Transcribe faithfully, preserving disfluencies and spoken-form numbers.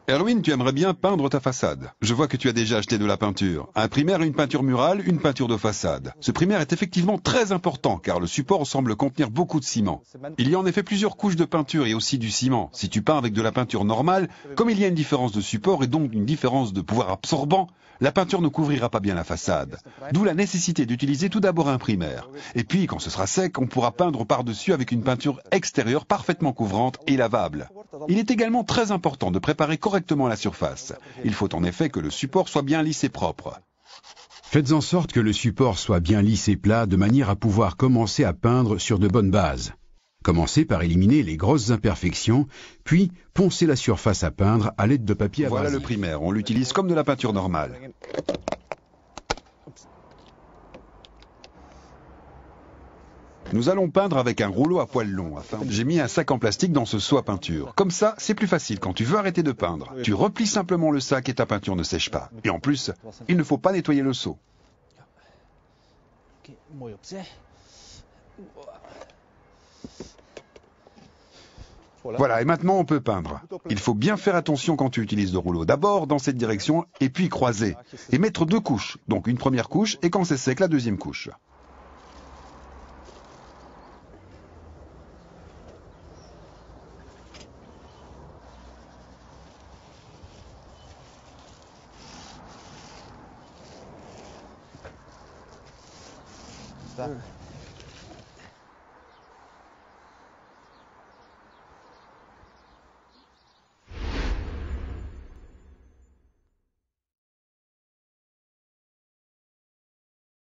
Erwin, tu aimerais bien peindre ta façade. Je vois que tu as déjà acheté de la peinture. Un primaire, une peinture murale, une peinture de façade. Ce primaire est effectivement très important car le support semble contenir beaucoup de ciment. Il y a en effet plusieurs couches de peinture et aussi du ciment. Si tu peins avec de la peinture normale, comme il y a une différence de support et donc une différence de pouvoir absorbant, la peinture ne couvrira pas bien la façade. D'où la nécessité d'utiliser tout d'abord un primaire. Et puis, quand ce sera sec, on pourra peindre par-dessus avec une peinture extérieure parfaitement couvrante et lavable. Il est également très important de préparer correctement la surface. Il faut en effet que le support soit bien lisse et propre. Faites en sorte que le support soit bien lisse et plat de manière à pouvoir commencer à peindre sur de bonnes bases. Commencez par éliminer les grosses imperfections, puis poncez la surface à peindre à l'aide de papier abrasif. Voilà le primaire, on l'utilise comme de la peinture normale. Nous allons peindre avec un rouleau à poils longs. Afin... J'ai mis un sac en plastique dans ce seau à peinture. Comme ça, c'est plus facile quand tu veux arrêter de peindre. Tu replies simplement le sac et ta peinture ne sèche pas. Et en plus, il ne faut pas nettoyer le seau. Voilà, et maintenant on peut peindre. Il faut bien faire attention quand tu utilises le rouleau. D'abord dans cette direction, et puis croiser. Et mettre deux couches. Donc une première couche, et quand c'est sec, la deuxième couche.